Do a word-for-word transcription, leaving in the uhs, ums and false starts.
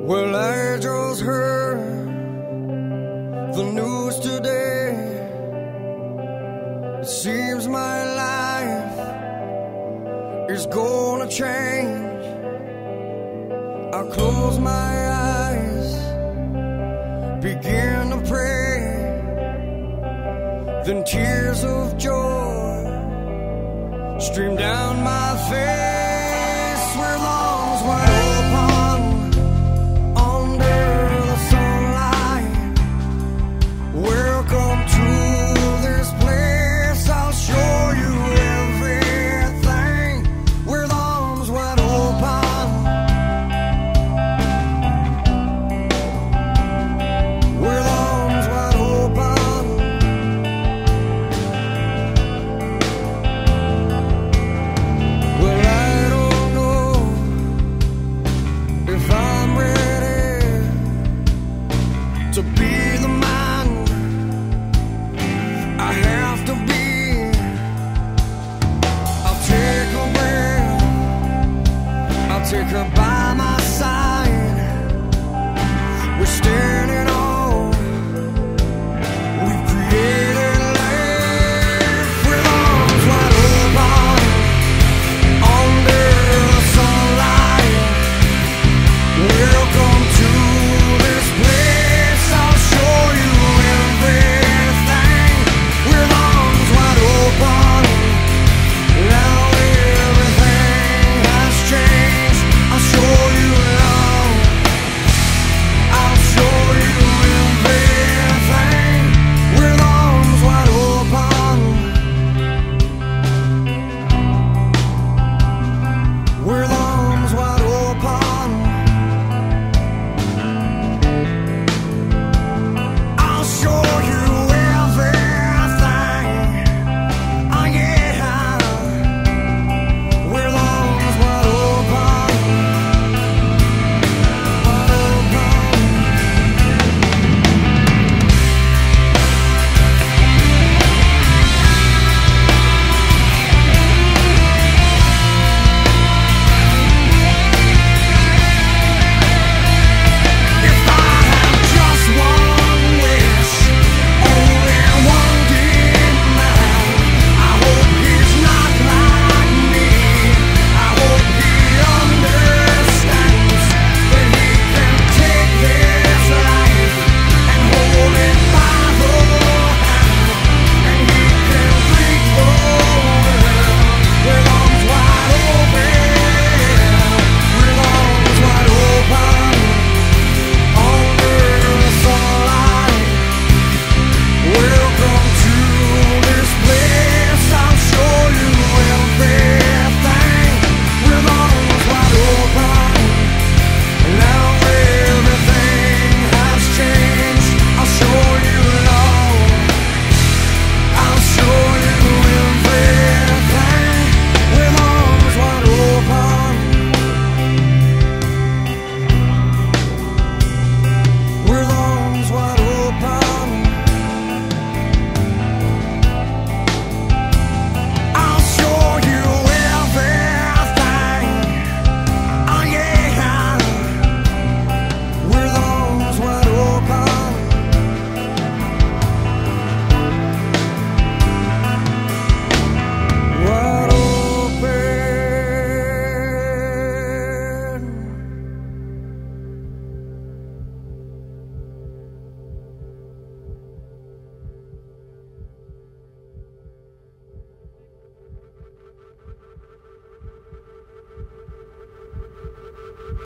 Well, I just heard the news today. It seems my life is gonna change. I close my eyes, begin to pray, then tears of joy stream down my face. Where lungs wide open under the sunlight. Welcome to this place, I'll show you everything. With arms wide open, with arms wide open. Well, I don't know if I'm ready to be the man I have to be. I'll take a breath, I'll take a bite.